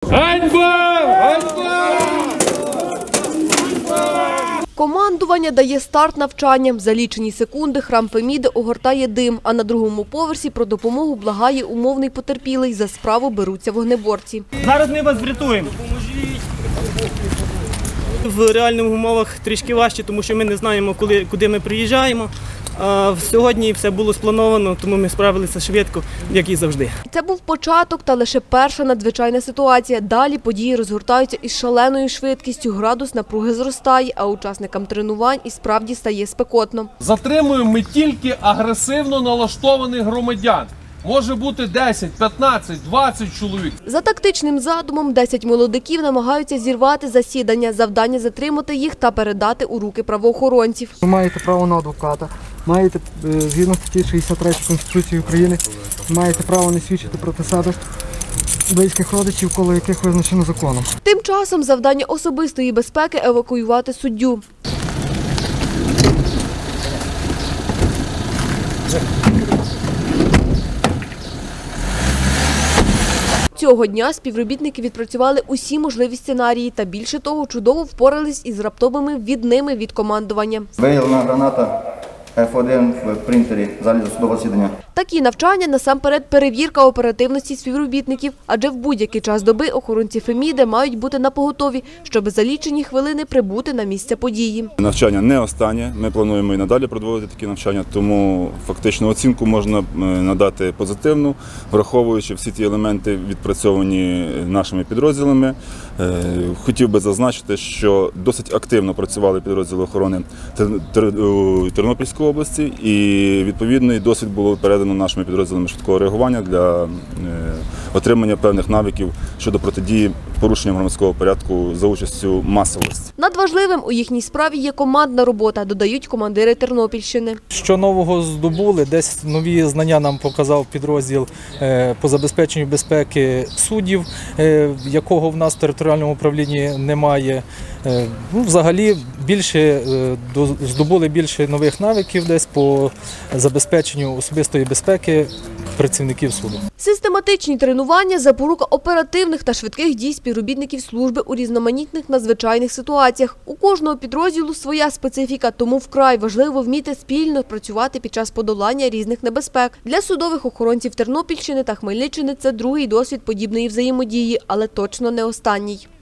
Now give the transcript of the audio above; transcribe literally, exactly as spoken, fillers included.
Ганьба! Ганьба! Командування дає старт навчанням. За лічені секунди храм Феміди огортає дим, а на другому поверсі про допомогу благає умовний потерпілий. За справу беруться вогнеборці. Зараз ми вас врятуємо. В реальних умовах трішки важче, тому що ми не знаємо, коли, куди ми приїжджаємо. А сьогодні все було сплановано, тому ми справилися швидко, як і завжди. Це був початок та лише перша надзвичайна ситуація. Далі події розгортаються із шаленою швидкістю, градус напруги зростає, а учасникам тренувань і справді стає спекотно. Затримуємо ми тільки агресивно налаштованих громадян. Може бути десять, п'ятнадцять, двадцять чоловік. За тактичним задумом десять молодиків намагаються зірвати засідання. Завдання затримати їх та передати у руки правоохоронців. Ви маєте право на адвоката, маєте, згідно статті шістдесят три Конституції України, маєте право не свідчити проти себе близьких родичів, коло яких визначено законом. Тим часом завдання особистої безпеки – евакуювати суддю. Цього дня співробітники відпрацювали усі можливі сценарії та, більше того, чудово впорались із раптовими відними від командування. Виявлена граната еф один в принтері в залі судового засідання. Такі навчання – насамперед перевірка оперативності співробітників, адже в будь-який час доби охоронці Феміди мають бути напоготові, щоб за лічені хвилини прибути на місце події. Навчання не останнє, ми плануємо і надалі проводити такі навчання, тому фактично оцінку можна надати позитивну, враховуючи всі ті елементи, відпрацьовані нашими підрозділами. Хотів би зазначити, що досить активно працювали підрозділи охорони Тернопільської області, і відповідний досвід було передано нашими підрозділами швидкого реагування для отримання певних навиків щодо протидії порушенням громадського порядку за участю масовості. Надважливим у їхній справі є командна робота, додають командири Тернопільщини. Що нового здобули, десь нові знання нам показав підрозділ по забезпеченню безпеки суддів, якого в нас в територіальному управлінні немає. Ну, взагалі більше здобули більше нових навиків десь по забезпеченню особистої безпеки працівників суду. Систематичні тренування – запорука оперативних та швидких дій співробітників служби у різноманітних надзвичайних ситуаціях. У кожного підрозділу своя специфіка, тому вкрай важливо вміти спільно працювати під час подолання різних небезпек. Для судових охоронців Тернопільщини та Хмельниччини це другий досвід подібної взаємодії, але точно не останній.